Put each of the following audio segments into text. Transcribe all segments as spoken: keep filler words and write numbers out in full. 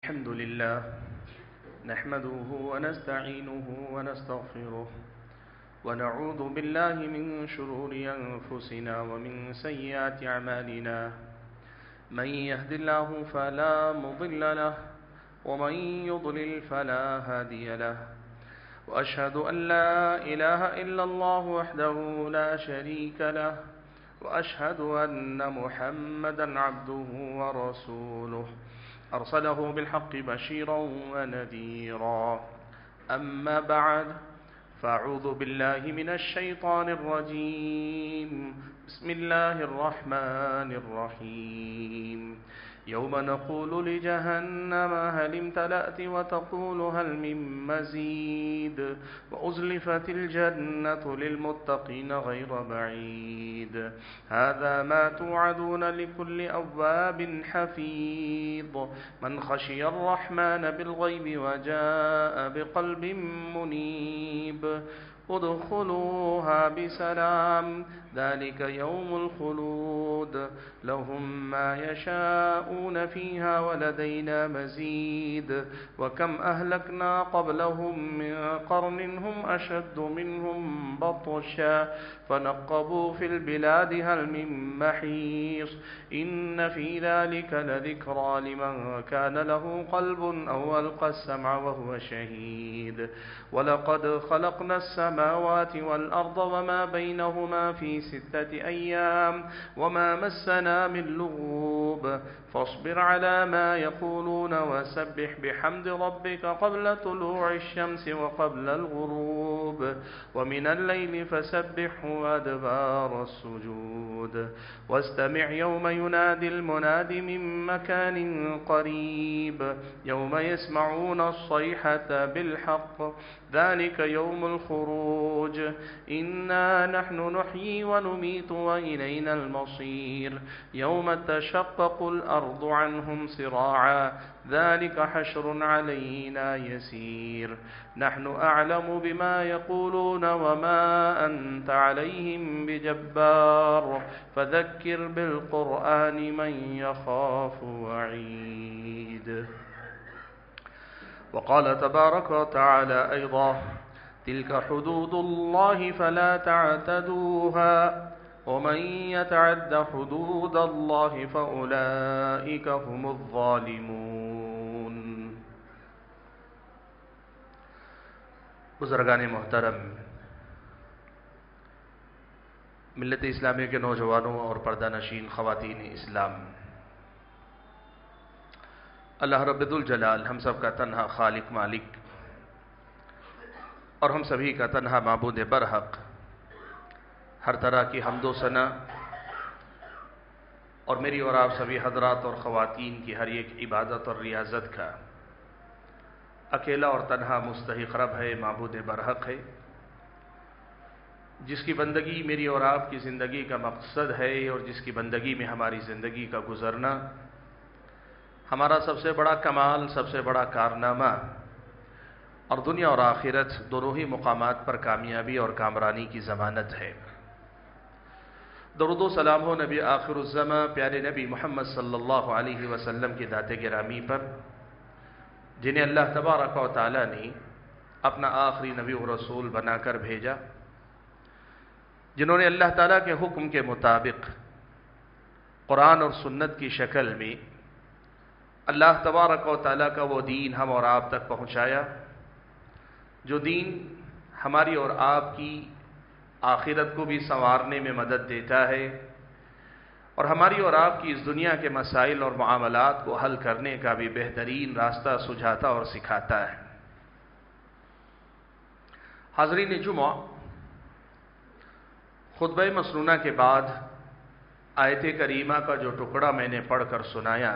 الحمد لله نحمده ونستعينه ونستغفره ونعوذ بالله من شرور أنفسنا ومن سيئات أعمالنا من يهد الله فلا مضل له ومن يضلل فلا هادي له وأشهد أن لا إله إلا الله وحده لا شريك له وأشهد أن محمدا عبده ورسوله أرسله بالحق بشيرا ونذيرا أما بعد فأعوذ بالله من الشيطان الرجيم بسم الله الرحمن الرحيم يوم نقول لجهنم هل امتلأت وتقول هل من مزيد وأزلفت الجنة للمتقين غير بعيد هذا ما توعدون لكل أواب حفيظ من خشي الرحمن بالغيب وجاء بقلب منيب ادخلوها بسلام ذلك يوم الخلود لهم ما يشاءون فيها ولدينا مزيد وكم أهلكنا قبلهم من قرن هم أشد منهم بطشا فنقبوا في البلاد هل من محيص إن في ذلك لذكرى لمن كان له قلب أو ألقى السمع وهو شهيد ولقد خلقنا السماوات والأرض وما بينهما في ستة أيام وما مسنا من لغوب فاصبر على ما يقولون وسبح بحمد ربك قبل طلوع الشمس وقبل الغروب ومن الليل فسبحه وأدبار السجود واستمع يوم ينادي المناد من مكان قريب يوم يسمعون الصيحة بالحق ذلك يوم الخروج إنا نحن نحيي ونميت وإلينا المصير يوم تشقق الأرض عنهم صراعا ذلك حشر علينا يسير نحن أعلم بما يقولون وما أنت عليهم بجبار فذكر بالقرآن من يخاف وعيد وقال تبارك وتعالى أيضا تلك حدود الله فلا تعتدوها ومن يتعد حدود الله فأولئك هم الظالمون. بزرگان محترم، ملت اسلامی کے نوجوانوں اور پردہ نشین خواتین اسلام، اللہ رب الجلال ہم سب کا تنہا خالق مالک اور ہم سبھی کا تنہا معبود برحق، ہر طرح کی حمد و ثنا اور میری اور آپ سبھی حضرات اور خواتین کی ہر ایک عبادت اور ریاضت کا اکیلا اور تنہا مستحق رب ہے، معبود برحق ہے، جس کی بندگی میری اور آپ کی زندگی کا مقصد ہے اور جس کی بندگی میں ہماری زندگی کا گزرنا ہمارا سب سے بڑا کمال، سب سے بڑا کارنامہ اور دنیا اور آخرت دونوں ہی مقامات پر کامیابی اور کامرانی کی ضمانت ہے۔ درود و سلام ہو نبی آخر الزماں پیارے نبی محمد صلی اللہ علیہ وسلم کی ذات گرامی پر، جنہیں اللہ تبارک و تعالی نے اپنا آخری نبی و رسول بنا کر بھیجا، جنہوں نے اللہ تعالیٰ کے حکم کے مطابق قرآن اور سنت کی شکل میں اللہ تبارک و تعالیٰ کا وہ دین ہم اور آپ تک پہنچایا، جو دین ہماری اور آپ کی آخرت کو بھی سنوارنے میں مدد دیتا ہے اور ہماری اور آپ کی اس دنیا کے مسائل اور معاملات کو حل کرنے کا بھی بہترین راستہ سجھاتا اور سکھاتا ہے۔ حاضرین جمعہ، خطبہ مسنونہ کے بعد آیت کریمہ کا جو ٹکڑا میں نے پڑھ کر سنایا،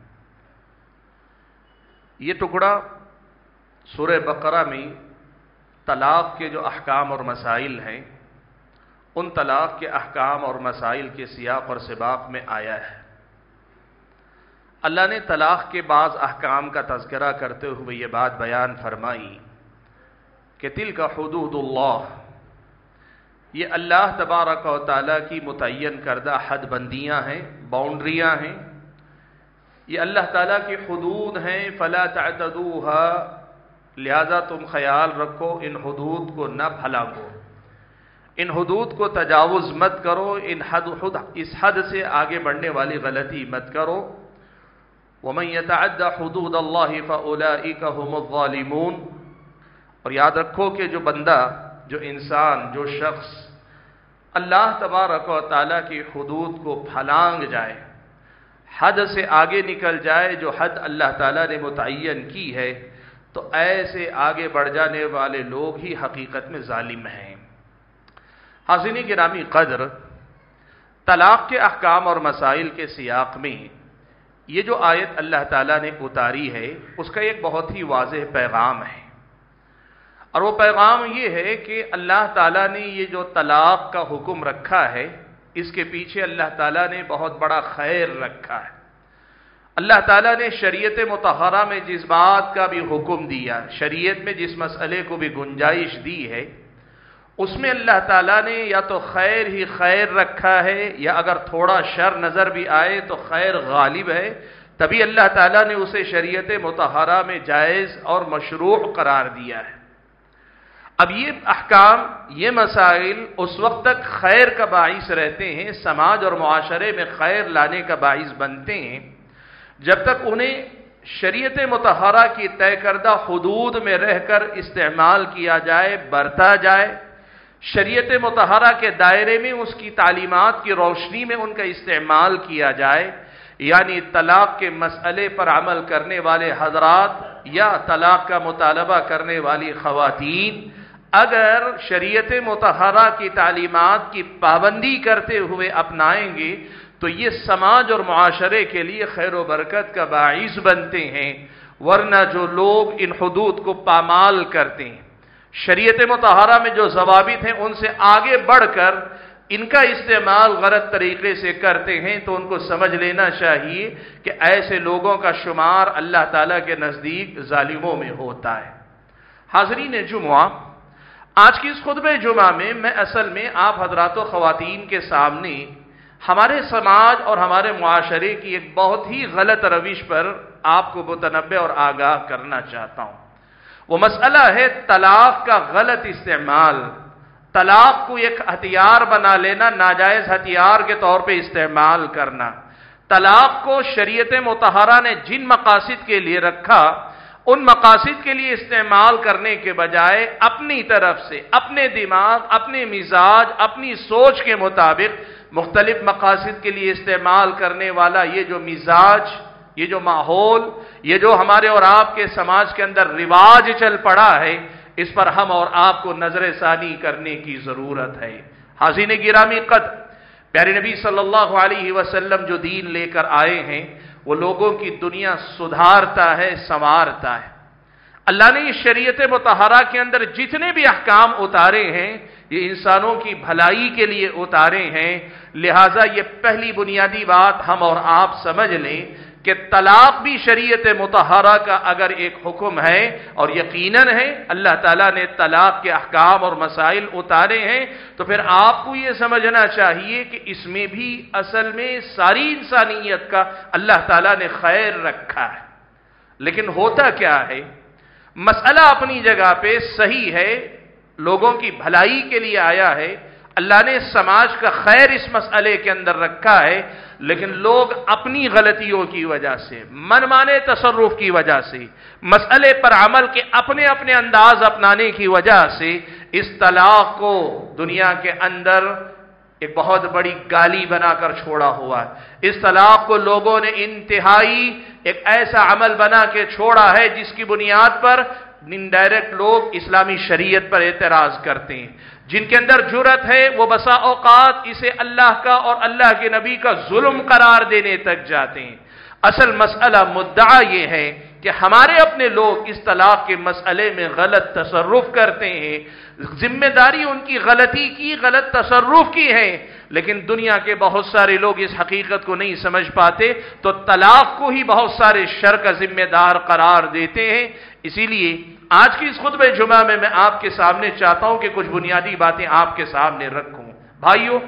یہ ٹکڑا سورہ بقرہ میں طلاق کے جو احکام اور مسائل ہیں، ان طلاق کے احکام اور مسائل کے سیاق اور سباق میں آیا ہے۔ اللہ نے طلاق کے بعض احکام کا تذکرہ کرتے ہوئے یہ بات بیان فرمائی کہ تلک حدود اللہ، یہ اللہ تبارک و تعالیٰ کی متعین کردہ حد بندیاں ہیں، باؤنڈریاں ہیں، یہ اللہ تعالیٰ کی حدود ہیں، فلا تعتدوها، لہذا تم خیال رکھو ان حدود کو نہ بھلاگو، ان حدود کو تجاوز مت کرو، ان حد حد اس حد سے آگے بڑھنے والی غلطی مت کرو۔ وَمَن يَتَعَدَّ حُدُودَ اللَّهِ فَأُولَٰئِكَ هُمُ الظَّالِمُونَ، اور یاد رکھو کہ جو بندہ، جو انسان، جو شخص اللہ تبارک و تعالیٰ کی حدود کو پھلانگ جائے، حد سے آگے نکل جائے، جو حد اللہ تعالیٰ نے متعین کی ہے، تو ایسے آگے بڑھ جانے والے لوگ ہی حقیقت میں ظالم ہیں۔ حاضرین گرامی قدر، طلاق کے احکام اور مسائل کے سیاق میں یہ جو آیت اللہ تعالیٰ نے اتاری ہے، اس کا ایک بہت ہی واضح پیغام ہے، اور وہ پیغام یہ ہے کہ اللہ تعالیٰ نے یہ جو طلاق کا حکم رکھا ہے، اس کے پیچھے اللہ تعالیٰ نے بہت بڑا خیر رکھا ہے۔ اللہ تعالیٰ نے شریعت مطہرہ میں جس بات کا بھی حکم دیا، شریعت میں جس مسئلے کو بھی گنجائش دی ہے، اس میں اللہ تعالیٰ نے یا تو خیر ہی خیر رکھا ہے، یا اگر تھوڑا شر نظر بھی آئے تو خیر غالب ہے، تبھی اللہ تعالیٰ نے اسے شریعت مطہرہ میں جائز اور مشروع قرار دیا ہے۔ اب یہ احکام، یہ مسائل اس وقت تک خیر کا باعث رہتے ہیں، سماج اور معاشرے میں خیر لانے کا باعث بنتے ہیں، جب تک انہیں شریعت مطہرہ کی طے کردہ حدود میں رہ کر استعمال کیا جائے، برتا جائے، شریعت مطہرہ کے دائرے میں اس کی تعلیمات کی روشنی میں ان کا استعمال کیا جائے، یعنی طلاق کے مسئلے پر عمل کرنے والے حضرات یا طلاق کا مطالبہ کرنے والی خواتین اگر شریعت مطہرہ کی تعلیمات کی پابندی کرتے ہوئے اپنائیں گے تو یہ سماج اور معاشرے کے لیے خیر و برکت کا باعث بنتے ہیں، ورنہ جو لوگ ان حدود کو پامال کرتے ہیں، شریعت مطہرہ میں جو ضوابط ہیں ان سے آگے بڑھ کر ان کا استعمال غلط طریقے سے کرتے ہیں، تو ان کو سمجھ لینا چاہیے کہ ایسے لوگوں کا شمار اللہ تعالیٰ کے نزدیک ظالموں میں ہوتا ہے۔ حاضرین جمعہ، آج کی اس خطبہ جمعہ میں میں اصل میں آپ حضرات و خواتین کے سامنے ہمارے سماج اور ہمارے معاشرے کی ایک بہت ہی غلط روش پر آپ کو متنبہ اور آگاہ کرنا چاہتا ہوں۔ وہ مسئلہ ہے طلاق کا غلط استعمال، طلاق کو ایک ہتھیار بنا لینا، ناجائز ہتھیار کے طور پہ استعمال کرنا۔ طلاق کو شریعت مطہرہ نے جن مقاصد کے لیے رکھا، ان مقاصد کے لیے استعمال کرنے کے بجائے اپنی طرف سے، اپنے دماغ، اپنے مزاج، اپنی سوچ کے مطابق مختلف مقاصد کے لیے استعمال کرنے والا یہ جو مزاج، یہ جو ماحول، یہ جو ہمارے اور آپ کے سماج کے اندر رواج چل پڑا ہے، اس پر ہم اور آپ کو نظر ثانی کرنے کی ضرورت ہے۔ حاضرین گرامی قدر، پیارے نبی صلی اللہ علیہ وسلم جو دین لے کر آئے ہیں، وہ لوگوں کی دنیا سدھارتا ہے، سنوارتا ہے۔ اللہ نے اس شریعت مطہرہ کے اندر جتنے بھی احکام اتارے ہیں، یہ انسانوں کی بھلائی کے لیے اتارے ہیں، لہٰذا یہ پہلی بنیادی بات ہم اور آپ سمجھ لیں کہ طلاق بھی شریعت مطہرہ کا اگر ایک حکم ہے، اور یقیناً ہے، اللہ تعالیٰ نے طلاق کے احکام اور مسائل اتارے ہیں، تو پھر آپ کو یہ سمجھنا چاہیے کہ اس میں بھی اصل میں ساری انسانیت کا اللہ تعالیٰ نے خیر رکھا ہے۔ لیکن ہوتا کیا ہے، مسئلہ اپنی جگہ پہ صحیح ہے، لوگوں کی بھلائی کے لیے آیا ہے، اللہ نے سماج کا خیر اس مسئلے کے اندر رکھا ہے، لیکن لوگ اپنی غلطیوں کی وجہ سے، من مانے تصرف کی وجہ سے، مسئلے پر عمل کے اپنے اپنے انداز اپنانے کی وجہ سے اس طلاق کو دنیا کے اندر ایک بہت بڑی گالی بنا کر چھوڑا ہوا ہے۔ اس طلاق کو لوگوں نے انتہائی ایک ایسا عمل بنا کے چھوڑا ہے جس کی بنیاد پر انڈائریکٹ لوگ اسلامی شریعت پر اعتراض کرتے ہیں۔ جن کے اندر جرأت ہے وہ بسا اوقات اسے اللہ کا اور اللہ کے نبی کا ظلم قرار دینے تک جاتے ہیں۔ اصل مسئلہ مدعا یہ ہے کہ ہمارے اپنے لوگ اس طلاق کے مسئلے میں غلط تصرف کرتے ہیں، ذمہ داری ان کی غلطی کی، غلط تصرف کی ہے، لیکن دنیا کے بہت سارے لوگ اس حقیقت کو نہیں سمجھ پاتے، تو طلاق کو ہی بہت سارے شر کا ذمہ دار قرار دیتے ہیں۔ اسی لیے آج کی اس خطبہ جمعہ میں میں آپ کے سامنے چاہتا ہوں کہ کچھ بنیادی باتیں آپ کے سامنے رکھوں۔ بھائیو،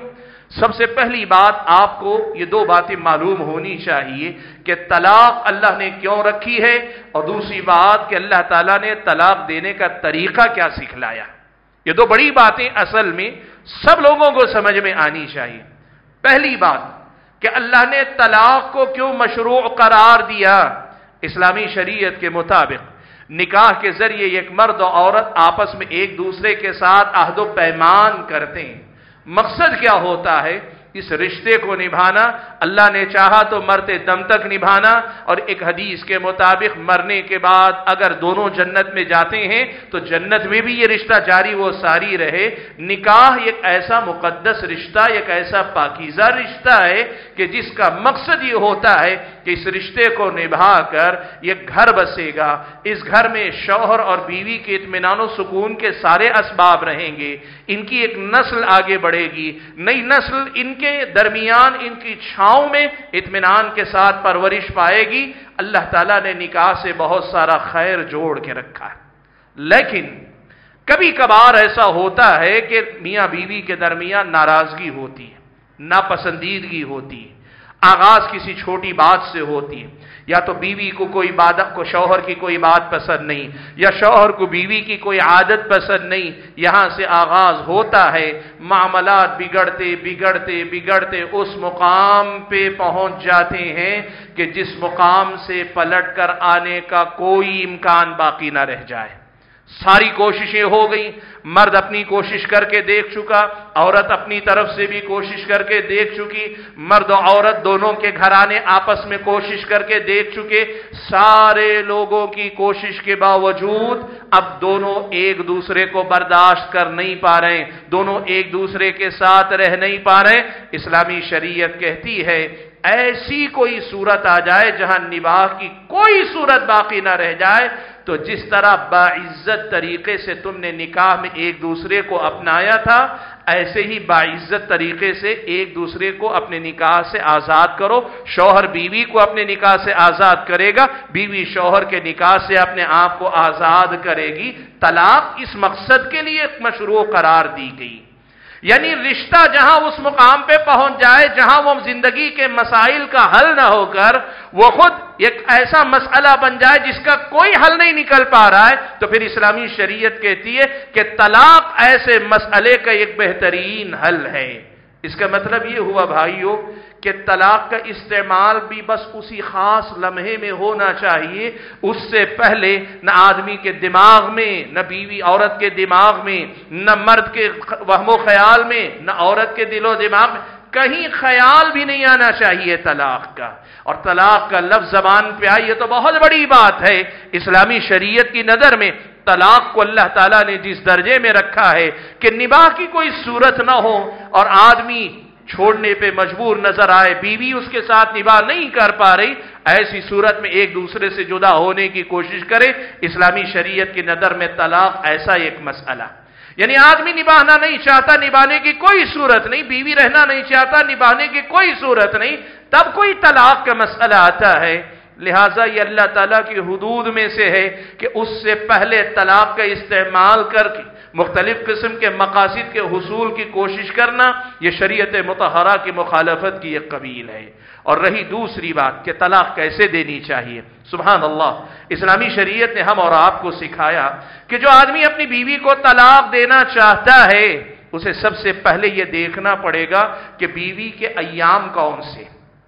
سب سے پہلی بات آپ کو یہ دو باتیں معلوم ہونی چاہیے کہ طلاق اللہ نے کیوں رکھی ہے، اور دوسری بات کہ اللہ تعالیٰ نے طلاق دینے کا طریقہ کیا سکھلایا۔ یہ دو بڑی باتیں اصل میں سب لوگوں کو سمجھ میں آنی چاہیے۔ پہلی بات کہ اللہ نے طلاق کو کیوں مشروع قرار دیا۔ اسلامی شریعت کے مطابق نکاح کے ذریعے ایک مرد اور عورت آپس میں ایک دوسرے کے ساتھ عہد و پیمان کرتے ہیں۔ مقصد کیا ہوتا ہے؟ اس رشتے کو نبھانا، اللہ نے چاہا تو مرتے دم تک نبھانا، اور ایک حدیث کے مطابق مرنے کے بعد اگر دونوں جنت میں جاتے ہیں تو جنت میں بھی یہ رشتہ جاری و ساری رہے۔ نکاح ایک ایسا مقدس رشتہ، ایک ایسا پاکیزہ رشتہ ہے کہ جس کا مقصد یہ ہوتا ہے کہ اس رشتے کو نبھا کر یہ گھر بسے گا، اس گھر میں شوہر اور بیوی کے اطمینان و سکون کے سارے اسباب رہیں گے، ان کی ایک نسل آگے بڑھے گی، نئی نسل ان کے درمیان ان کی چھاؤں میں اطمینان کے ساتھ پرورش پائے گی۔ اللہ تعالیٰ نے نکاح سے بہت سارا خیر جوڑ کے رکھا ہے، لیکن کبھی کبھار ایسا ہوتا ہے کہ میاں بیوی کے درمیان ناراضگی ہوتی ہے، ناپسندیدگی ہوتی ہے، آغاز کسی چھوٹی بات سے ہوتی ہے، یا تو بیوی کو کوئی بات کو شوہر کی کوئی بات پسند نہیں، یا شوہر کو بیوی کی کوئی عادت پسند نہیں، یہاں سے آغاز ہوتا ہے، معاملات بگڑتے بگڑتے بگڑتے اس مقام پہ پہنچ جاتے ہیں کہ جس مقام سے پلٹ کر آنے کا کوئی امکان باقی نہ رہ جائے۔ ساری کوششیں ہو گئی، مرد اپنی کوشش کر کے دیکھ چکا، عورت اپنی طرف سے بھی کوشش کر کے دیکھ چکی، مرد و عورت دونوں کے گھرانے آپس میں کوشش کر کے دیکھ چکے، سارے لوگوں کی کوشش کے باوجود اب دونوں ایک دوسرے کو برداشت کر نہیں پا رہے، دونوں ایک دوسرے کے ساتھ رہ نہیں پا رہے۔ اسلامی شریعت کہتی ہے ایسی کوئی صورت آ جائے جہاں نباہ کی کوئی صورت باقی نہ رہ جائے، تو جس طرح باعزت طریقے سے تم نے نکاح میں ایک دوسرے کو اپنایا تھا، ایسے ہی باعزت طریقے سے ایک دوسرے کو اپنے نکاح سے آزاد کرو۔ شوہر بیوی کو اپنے نکاح سے آزاد کرے گا، بیوی شوہر کے نکاح سے اپنے آپ کو آزاد کرے گی۔ طلاق اس مقصد کے لیے مشروع قرار دی گئی، یعنی رشتہ جہاں اس مقام پہ پہنچ جائے جہاں وہ زندگی کے مسائل کا حل نہ ہو کر وہ خود ایک ایسا مسئلہ بن جائے جس کا کوئی حل نہیں نکل پا رہا ہے، تو پھر اسلامی شریعت کہتی ہے کہ طلاق ایسے مسئلے کا ایک بہترین حل ہے۔ اس کا مطلب یہ ہوا بھائیو کہ طلاق کا استعمال بھی بس اسی خاص لمحے میں ہونا چاہیے، اس سے پہلے نہ آدمی کے دماغ میں، نہ بیوی عورت کے دماغ میں، نہ مرد کے وہم و خیال میں، نہ عورت کے دل و دماغ میں کہیں خیال بھی نہیں آنا چاہیے طلاق کا۔ اور طلاق کا لفظ زبان پہ آئی، یہ تو بہت بڑی بات ہے۔ اسلامی شریعت کی نظر میں طلاق کو اللہ تعالیٰ نے جس درجے میں رکھا ہے کہ نباہ کی کوئی صورت نہ ہو اور آدمی چھوڑنے پہ مجبور نظر آئے، بیوی اس کے ساتھ نباہ نہیں کر پا رہی، ایسی صورت میں ایک دوسرے سے جدا ہونے کی کوشش کرے۔ اسلامی شریعت کی نظر میں طلاق ایسا ایک مسئلہ، یعنی آدمی نبھانا نہیں چاہتا، نبھانے کی کوئی صورت نہیں، بیوی رہنا نہیں چاہتا، نبھانے کی کوئی صورت نہیں، تب کوئی طلاق کا مسئلہ آتا ہے۔ لہٰذا یہ اللہ تعالیٰ کی حدود میں سے ہے کہ اس سے پہلے طلاق کا استعمال کر کے مختلف قسم کے مقاصد کے حصول کی کوشش کرنا، یہ شریعت مطہرہ کی مخالفت کی ایک قبیل ہے۔ اور رہی دوسری بات کہ طلاق کیسے دینی چاہیے، سبحان اللہ، اسلامی شریعت نے ہم اور آپ کو سکھایا کہ جو آدمی اپنی بیوی کو طلاق دینا چاہتا ہے اسے سب سے پہلے یہ دیکھنا پڑے گا کہ بیوی کے ایام کون سے۔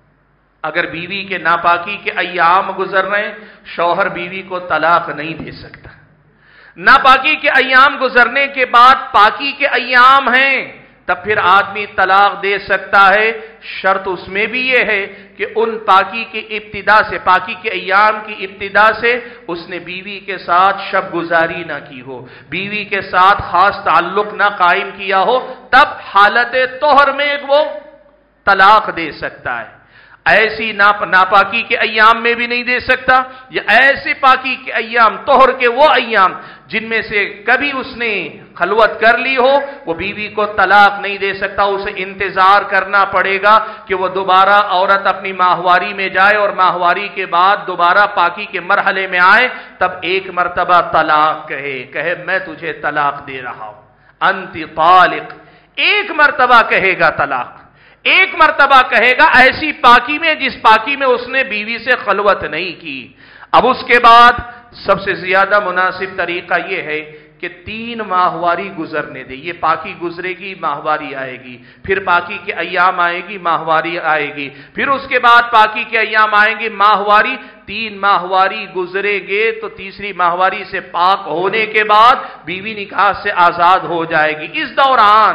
اگر بیوی کے ناپاکی کے ایام گزر رہے ہیں، شوہر بیوی کو طلاق نہیں دے سکتا۔ ناپاکی کے ایام گزرنے کے بعد پاکی کے ایام ہیں، تب پھر آدمی طلاق دے سکتا ہے۔ شرط اس میں بھی یہ ہے کہ ان پاکی کی ابتدا سے، پاکی کے ایام کی ابتدا سے اس نے بیوی کے ساتھ شب گزاری نہ کی ہو، بیوی کے ساتھ خاص تعلق نہ قائم کیا ہو، تب حالت طہر میں وہ طلاق دے سکتا ہے۔ ایسی ناپاکی کے ایام میں بھی نہیں دے سکتا، یا ایسے پاکی کے ایام، طہر کے وہ ایام جن میں سے کبھی اس نے خلوت کر لی ہو، وہ بیوی کو طلاق نہیں دے سکتا۔ اسے انتظار کرنا پڑے گا کہ وہ دوبارہ عورت اپنی ماہواری میں جائے اور ماہواری کے بعد دوبارہ پاکی کے مرحلے میں آئے، تب ایک مرتبہ طلاق کہے کہے میں تجھے طلاق دے رہا ہوں، انت طالق، ایک مرتبہ کہے گا طلاق۔ ایک مرتبہ کہے گا ایسی پاکی میں جس پاکی میں اس نے بیوی سے خلوت نہیں کی۔ اب اس کے بعد سب سے زیادہ مناسب طریقہ یہ ہے کہ تین ماہواری گزرنے دے، یہ پاکی گزرے گی ماہواری آئے گی، پھر پاکی کے ایام آئے گی ماہواری آئے گی، پھر اس کے بعد پاکی کے ایام آئیں گے ماہواری، تین ماہواری گزرے گے تو تیسری ماہواری سے پاک ہونے کے بعد بیوی نکاح سے آزاد ہو جائے گی۔ اس دوران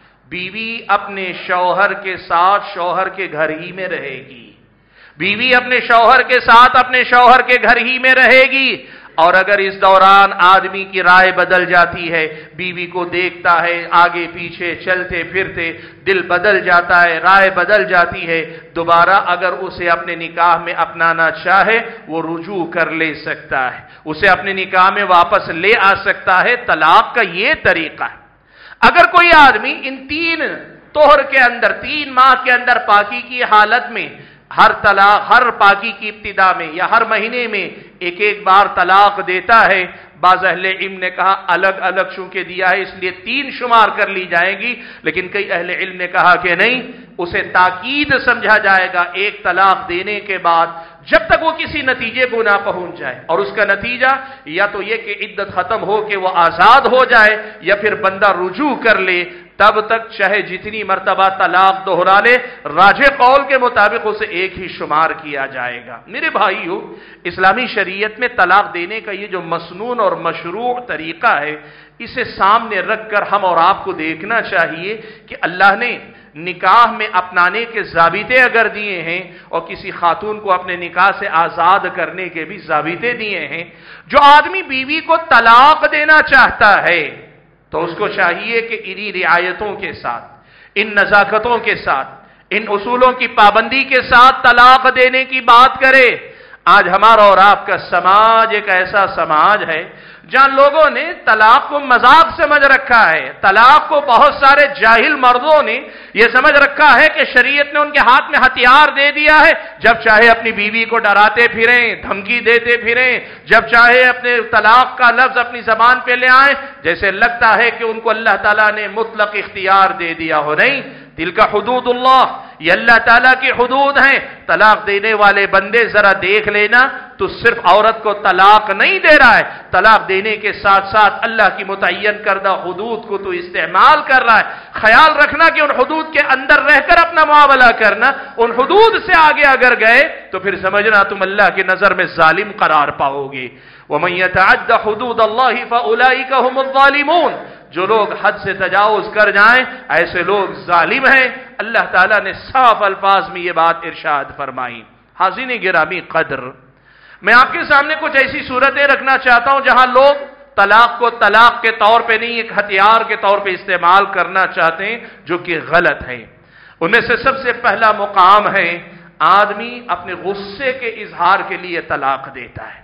بیوی اپنے شوہر کے ساتھ شوہر کے گھر ہی میں رہے گی، بیوی اپنے شوہر کے ساتھ اپنے شوہر کے گھر ہی میں رہے گی۔ اور اگر اس دوران آدمی کی رائے بدل جاتی ہے، بیوی کو دیکھتا ہے آگے پیچھے چلتے پھرتے دل بدل جاتا ہے، رائے بدل جاتی ہے، دوبارہ اگر اسے اپنے نکاح میں اپنانا چاہے وہ رجوع کر لے سکتا ہے، اسے اپنے نکاح میں واپس لے آ سکتا ہے۔ طلاق کا یہ طریقہ ہے۔ اگر کوئی آدمی ان تین طہر کے اندر، تین ماہ کے اندر پاکی کی حالت میں ہر طلاق، ہر پاکی کی ابتدا میں یا ہر مہینے میں ایک ایک بار طلاق دیتا ہے، بعض اہل علم نے کہا الگ الگ چونکہ دیا ہے اس لیے تین شمار کر لی جائیں گی، لیکن کئی اہل علم نے کہا کہ نہیں، اسے تاکید سمجھا جائے گا ایک طلاق دینے کے بعد جب تک وہ کسی نتیجے کو نہ پہنچ جائے، اور اس کا نتیجہ یا تو یہ کہ عدت ختم ہو کے وہ آزاد ہو جائے یا پھر بندہ رجوع کر لے، تب تک چاہے جتنی مرتبہ طلاق دہرا لے، راجح قول کے مطابق اسے ایک ہی شمار کیا جائے گا۔ میرے بھائیو، اسلامی شریعت میں طلاق دینے کا یہ جو مسنون اور مشروع طریقہ ہے، اسے سامنے رکھ کر ہم اور آپ کو دیکھنا چاہیے کہ اللہ نے نکاح میں اپنانے کے ضابطے اگر دیے ہیں اور کسی خاتون کو اپنے نکاح سے آزاد کرنے کے بھی ضابطے دیے ہیں، جو آدمی بیوی کو طلاق دینا چاہتا ہے تو اس کو چاہیے کہ انہی رعایتوں کے ساتھ، ان نزاکتوں کے ساتھ، ان اصولوں کی پابندی کے ساتھ طلاق دینے کی بات کرے۔ آج ہمارا اور آپ کا سماج ایک ایسا سماج ہے جہاں لوگوں نے طلاق کو مذاق سمجھ رکھا ہے، طلاق کو بہت سارے جاہل مردوں نے یہ سمجھ رکھا ہے کہ شریعت نے ان کے ہاتھ میں ہتھیار دے دیا ہے، جب چاہے اپنی بیوی کو ڈراتے پھریں، دھمکی دیتے پھریں، جب چاہے اپنے طلاق کا لفظ اپنی زبان پہ لے آئیں، جیسے لگتا ہے کہ ان کو اللہ تعالیٰ نے مطلق اختیار دے دیا ہو۔ نہیں، دل کا حدود اللہ، یہ اللہ تعالیٰ کی حدود ہیں۔ طلاق دینے والے بندے ذرا دیکھ لینا، تو صرف عورت کو طلاق نہیں دے رہا ہے، طلاق دینے کے ساتھ ساتھ اللہ کی متعین کردہ حدود کو تو استعمال کر رہا ہے۔ خیال رکھنا کہ ان حدود کے اندر رہ کر اپنا معاملہ کرنا، ان حدود سے آگے اگر گئے تو پھر سمجھنا تم اللہ کی نظر میں ظالم قرار پاؤ گے۔ وَمَن يَتَعَدَّ حُدُودَ اللَّهِ فَأُولَئِكَ هُمُ الظَّالِمُونَ، جو لوگ حد سے تجاوز کر جائیں ایسے لوگ ظالم ہیں۔ اللہ تعالیٰ نے صاف الفاظ میں یہ بات ارشاد فرمائی۔ حاضرین گرامی قدر، میں آپ کے سامنے کچھ ایسی صورتیں رکھنا چاہتا ہوں جہاں لوگ طلاق کو طلاق کے طور پہ نہیں، ایک ہتھیار کے طور پہ استعمال کرنا چاہتے ہیں، جو کہ غلط ہے۔ ان میں سے سب سے پہلا مقام ہے، آدمی اپنے غصے کے اظہار کے لیے طلاق دیتا ہے،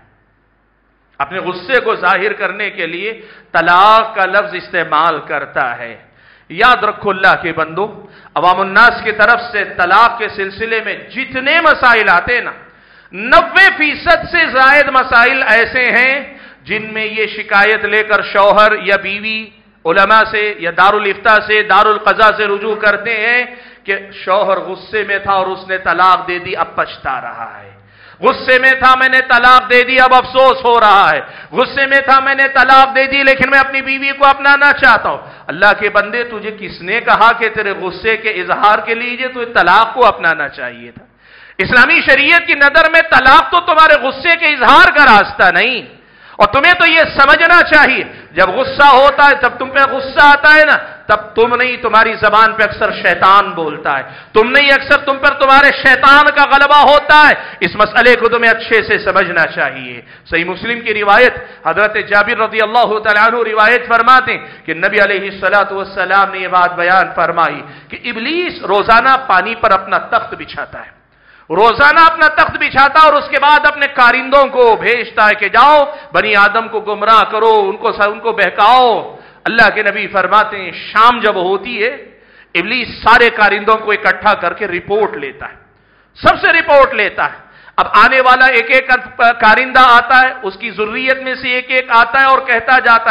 اپنے غصے کو ظاہر کرنے کے لیے طلاق کا لفظ استعمال کرتا ہے۔ یاد رکھو اللہ کے بندو، عوام الناس کی طرف سے طلاق کے سلسلے میں جتنے مسائل آتے نا، نوے فیصد سے زائد مسائل ایسے ہیں جن میں یہ شکایت لے کر شوہر یا بیوی علماء سے یا دارالفتاء سے، دارالقضاء سے رجوع کرتے ہیں کہ شوہر غصے میں تھا اور اس نے طلاق دے دی، اب پچھتا رہا ہے، غصے میں تھا میں نے طلاق دے دی اب افسوس ہو رہا ہے، غصے میں تھا میں نے طلاق دے دی لیکن میں اپنی بیوی کو اپنانا چاہتا ہوں۔ اللہ کے بندے، تجھے کس نے کہا کہ تیرے غصے کے اظہار کے لیے تجھے طلاق کو اپنانا چاہیے تھا؟ اسلامی شریعت کی نظر میں طلاق تو تمہارے غصے کے اظہار کا راستہ نہیں، اور تمہیں تو یہ سمجھنا چاہیے جب غصہ ہوتا ہے، تب تم پہ غصہ آتا ہے نا، تب تم نہیں، تمہاری زبان پہ اکثر شیطان بولتا ہے، تم نہیں، اکثر تم پر تمہارے شیطان کا غلبہ ہوتا ہے۔ اس مسئلے کو تمہیں اچھے سے سمجھنا چاہیے۔ صحیح مسلم کی روایت، حضرت جابر رضی اللہ تعالیٰ عنہ روایت فرماتے ہیں کہ نبی علیہ الصلوۃ والسلام نے یہ بات بیان فرمائی کہ ابلیس روزانہ پانی پر اپنا تخت بچھاتا ہے، روزانہ اپنا تخت بچھاتا اور اس کے بعد اپنے کارندوں کو بھیجتا ہے کہ جاؤ بنی آدم کو گمراہ کرو، ان کو ان کو بہکاؤ۔ اللہ کے نبی فرماتے ہیں شام جب ہوتی ہے ابلیس سارے کارندوں کو اکٹھا کر کے رپورٹ لیتا ہے، سب سے رپورٹ لیتا ہے۔ اب آنے والا ایک ایک کارندہ آتا ہے، اس کی ذریت میں سے ایک ایک آتا ہے اور کہتا جاتا ہے